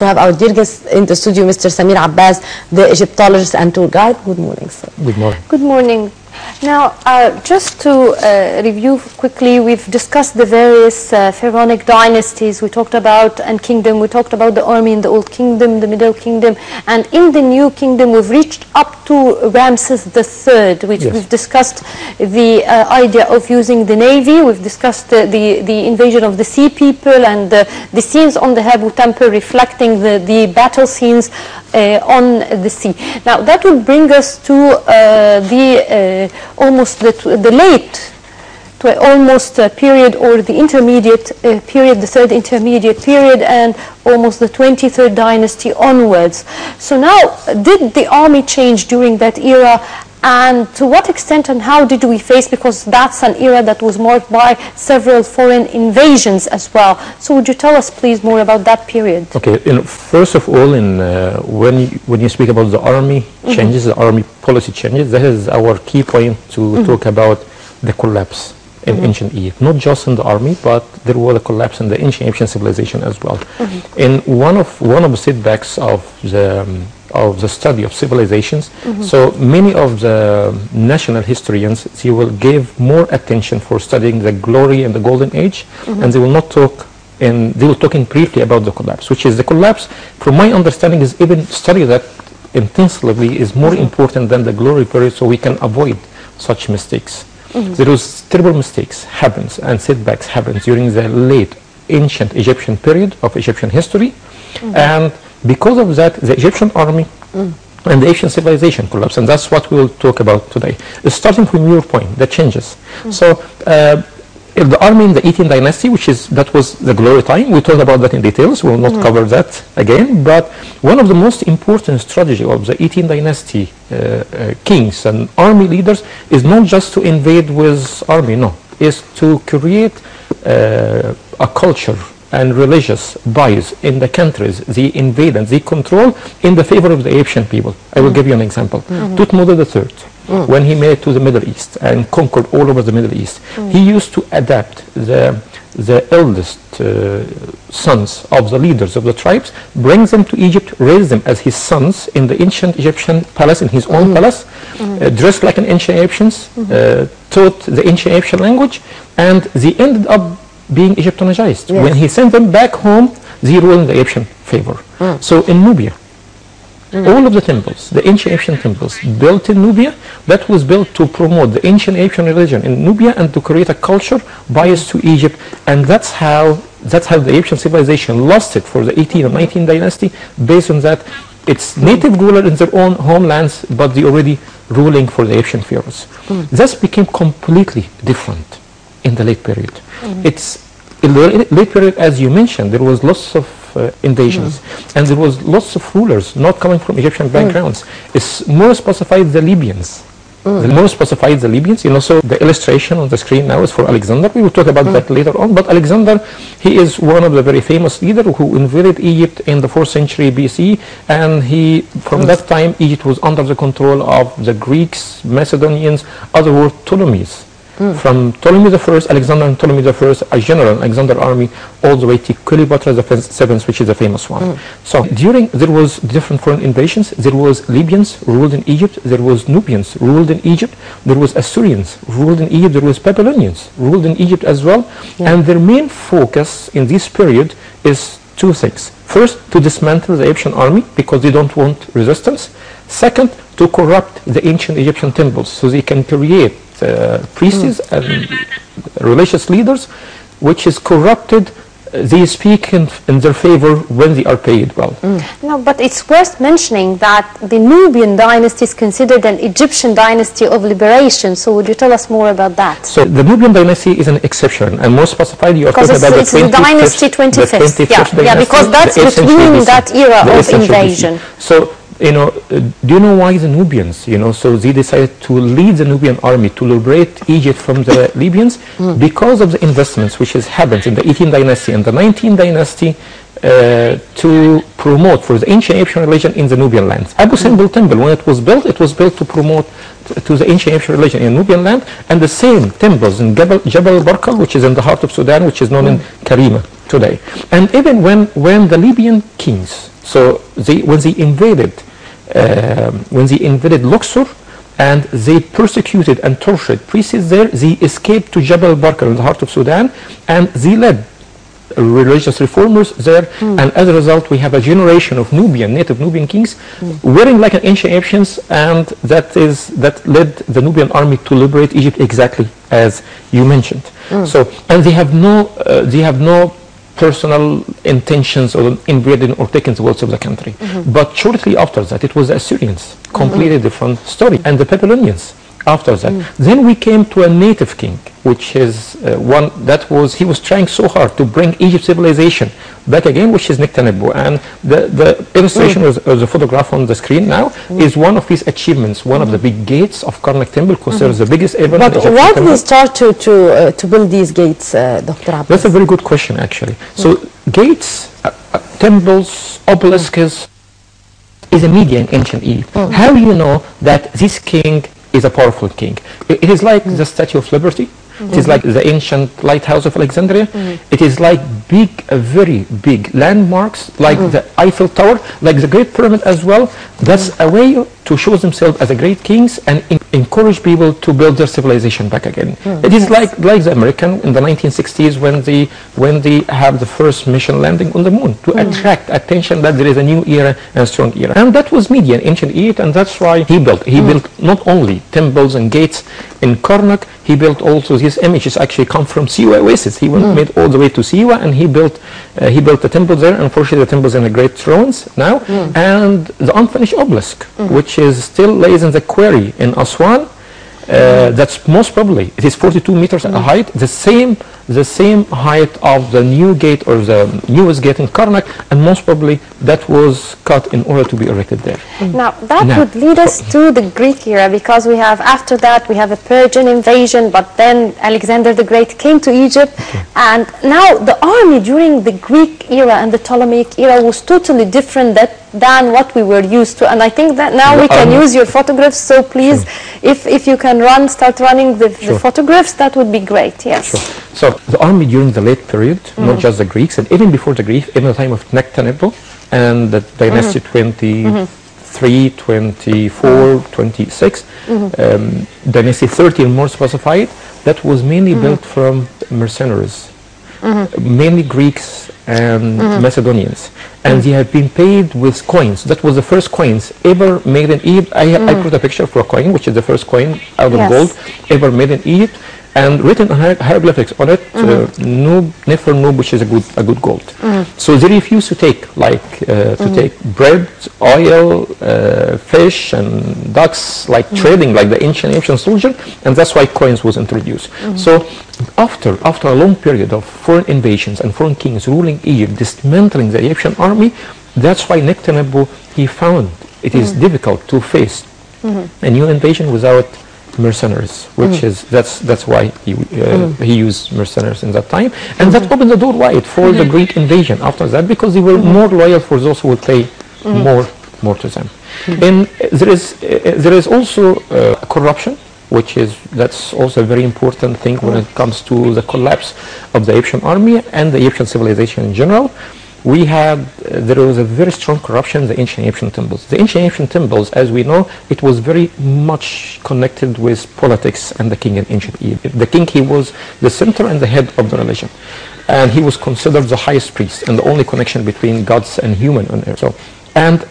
We have our dear guest in the studio, Mr. Samir Abbas, the Egyptologist and tour guide. Good morning, sir. Good morning. Good morning. Now, just to review quickly, we've discussed the various pharaonic dynasties. We talked about and kingdom. We talked about the army in the Old Kingdom, the Middle Kingdom, and in the New Kingdom, we've reached up to Ramses III, which we've discussed the idea of using the navy. We've discussed the invasion of the sea people and the scenes on the Habu Temple reflecting the battle scenes on the sea. Now, that would bring us to almost the late almost period, or the intermediate period, the third intermediate period, and almost the 23rd dynasty onwards. So now, did the army change during that era? And to what extent and how did we face, because that's an era that was marked by several foreign invasions as well. So would you tell us please more about that period? Okay, first of all, when you speak about the army changes, the army policy changes, that is our key point to talk about the collapse in ancient Egypt. Not just in the army, but there was a collapse in the ancient Egyptian civilization as well. In one of the setbacks of the study of civilizations, so many of the national historians, they will give more attention for studying the glory and the golden age, and they will not talk they will talking briefly about the collapse, which is the collapse, from my understanding, is even study that intensively is more important than the glory period, so we can avoid such mistakes. There was terrible mistakes happens and setbacks happens during the late ancient Egyptian period of Egyptian history, and because of that, the Egyptian army and the Egyptian civilization collapsed, and that's what we'll talk about today. Starting from your point, the changes. So, if the army in the 18th dynasty, that was the glory time, we talked about that in details. We will not cover that again. But one of the most important strategy of the 18th dynasty kings and army leaders is not just to invade with army, no, is to create a culture and religious bias in the countries they invade and they control in the favor of the Egyptian people. I will give you an example. Thutmose III, when he made it to the Middle East and conquered all over the Middle East, he used to adapt the eldest sons of the leaders of the tribes, brings them to Egypt, raise them as his sons in the ancient Egyptian palace, in his own palace, dressed like an ancient Egyptians, taught the ancient Egyptian language, and they ended up being Egyptianized. When he sent them back home, they ruled in the Egyptian favor. So in Nubia, all of the temples, the ancient Egyptian temples built in Nubia, that was built to promote the ancient Egyptian religion in Nubia and to create a culture biased to Egypt, and that's how the Egyptian civilization lost it for the 18th and 19th dynasty, based on that it's native ruler in their own homelands, but they already ruling for the Egyptian pharaohs. This became completely different in the late period. In the late period, as you mentioned, there was lots of invasions, and there was lots of rulers not coming from Egyptian backgrounds. It's more specified the Libyans. The more specified the Libyans, so the illustration on the screen now is for Alexander. We will talk about that later on, but Alexander, he is one of the very famous leaders who invaded Egypt in the 4th century BC, and from that time, Egypt was under the control of the Greeks, Macedonians, other were Ptolemies. From Ptolemy I, Alexander and Ptolemy I, a general Alexander army, all the way to Cleopatra VII, which is a famous one. So there was different foreign invasions. There was Libyans ruled in Egypt. There was Nubians ruled in Egypt. There was Assyrians ruled in Egypt. There was Babylonians ruled in Egypt as well. And their main focus in this period is two things. First, to dismantle the Egyptian army because they don't want resistance. Second, to corrupt the ancient Egyptian temples so they can create priests and religious leaders, which is corrupted. They speak in their favor when they are paid well. No, but it's worth mentioning that the Nubian dynasty is considered an Egyptian dynasty of liberation. So would you tell us more about that? So the Nubian dynasty is an exception, and more specified, you are talking about the 25th dynasty, 25th. Yeah, because that's between that era of invasion. So, do you know why the Nubians, so they decided to lead the Nubian army to liberate Egypt from the Libyans? Because of the investments which has happened in the 18th dynasty and the 19th dynasty to promote for the ancient Egyptian religion in the Nubian lands. Abu Simbel temple, when it was built to promote to the ancient Egyptian religion in Nubian land, and the same temples in Jebel Barkal, which is in the heart of Sudan, which is known in Karima today. And even when the Libyan kings So when they invaded Luxor and they persecuted and tortured priests there, they escaped to Jabal Barkar in the heart of Sudan, and they led religious reformers there, and as a result we have a generation of native Nubian kings wearing like an ancient Egyptians, and that led the Nubian army to liberate Egypt exactly as you mentioned. So, and they have no personal intentions of invading or taking the wealth of the country. But shortly after that, it was the Assyrians, completely different story, and the Babylonians after that. Then we came to a native king, which is one that he was trying so hard to bring Egypt civilization back again, which is Nectanebo. And the illustration of the photograph on the screen now is one of his achievements, one of the big gates of Karnak temple, considered the biggest ever. But why did they start to build these gates, Dr. Abbas? That's a very good question, actually. So gates, temples, obelisks is a media in ancient Egypt. How do you know that this king is a powerful king? It is like the Statue of Liberty. It is like the ancient lighthouse of Alexandria. It is like very big landmarks, like the Eiffel Tower, like the Great Pyramid as well. That's a way to show themselves as a great kings and encourage people to build their civilization back again. It is like the American in the 1960s when they have the first mission landing on the moon, to attract attention that there is a new era and a strong era. And that was media in ancient Egypt, and that's why he built not only temples and gates in Karnak, he built also these images actually come from Siwa Oasis. He went all the way to Siwa, and he built the temple there. Unfortunately, the temple is in a great ruins now, and the unfinished obelisk, which is still lays in the quarry in Aswan. That's most probably, it is 42 meters at height, the same height of the new gate or the newest gate in Karnak, and most probably that was cut in order to be erected there. Now that would lead us to the Greek era, because we have after that we have a Persian invasion, but then Alexander the Great came to Egypt, and now the army during the Greek era and the Ptolemaic era was totally different than what we were used to. And I think that now we can use your photographs, so please, if you can start running the photographs, that would be great. Yes. So the army during the late period, not just the Greeks, and even before the Greeks, even the time of Nectanebo and the dynasty 23, 24, 26, dynasty 13 more specified, that was mainly built from mercenaries, mainly Greeks and Macedonians, and they have been paid with coins. That was the first coins ever made in Egypt. I put a picture for a coin, which is the first coin out of gold ever made in Egypt, and written hieroglyphics on it, Nefer Nub, which is a good gold. So they refused to take take bread, oil, fish, and ducks, like trading, like the ancient Egyptian soldier, and that's why coins was introduced. So after a long period of foreign invasions and foreign kings ruling Egypt, dismantling the Egyptian army, that's why Nectanebo, he found it is difficult to face a new invasion without mercenaries, which is that's why he used mercenaries in that time, and that opened the door wide for the Greek invasion after that, because they were more loyal for those who would pay more to them. And there is also corruption, that's also a very important thing when it comes to the collapse of the Egyptian army and the Egyptian civilization in general. There was a very strong corruption in the ancient Egyptian temples. The ancient Egyptian temples, as we know, it was very much connected with politics and the king in ancient Egypt. The king, he was the center and the head of the religion, and he was considered the highest priest and the only connection between gods and human on earth. And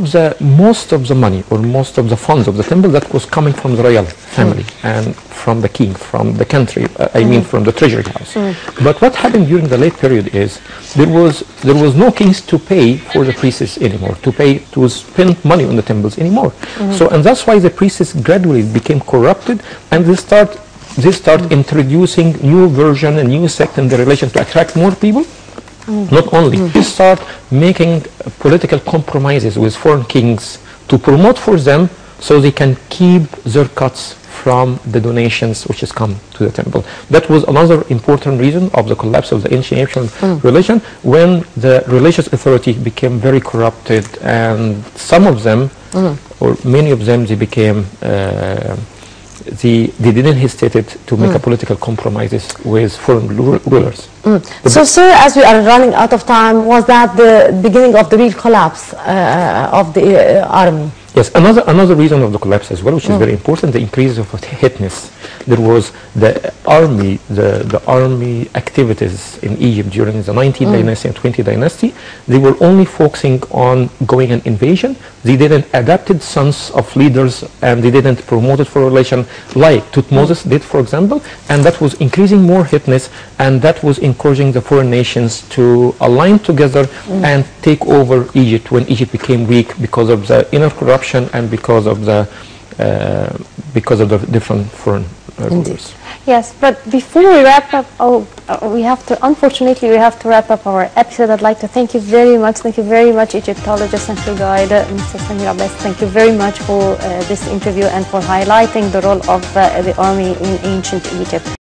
most of the money or most of the funds of the temple, that was coming from the royal family and from the king, from the country, I mean from the treasury house. But what happened during the late period is there was no kings to pay for the priests anymore, to spend money on the temples anymore. So, and that's why the priests gradually became corrupted, and they start introducing new version and new sect in the religion to attract more people. Not only, they start making political compromises with foreign kings to promote for them so they can keep their cuts from the donations which has come to the temple. That was another important reason of the collapse of the ancient Egyptian religion, when the religious authority became very corrupted, and some of them, or many of them, they became they didn't hesitate to make a political compromises with foreign rulers. So, sir, as we are running out of time, was that the beginning of the real collapse of the army? Yes, another reason of the collapse as well, which is very important, the increase of hitness. There was the army activities in Egypt during the 19th dynasty and 20th dynasty. They were only focusing on going an invasion. They didn't adapted sons of leaders, and they didn't promote it for relation like Tutmosis did, for example, and that was increasing more hitness, and that was encouraging the foreign nations to align together and take over Egypt when Egypt became weak because of the inner corruption and because of the different foreign rulers. Yes, but before we wrap up, unfortunately, we have to wrap up our episode. I'd like to thank you very much. Thank you very much, Egyptologist and tour guide, Mr. Samir Abbas. Thank you very much for this interview and for highlighting the role of the army in ancient Egypt.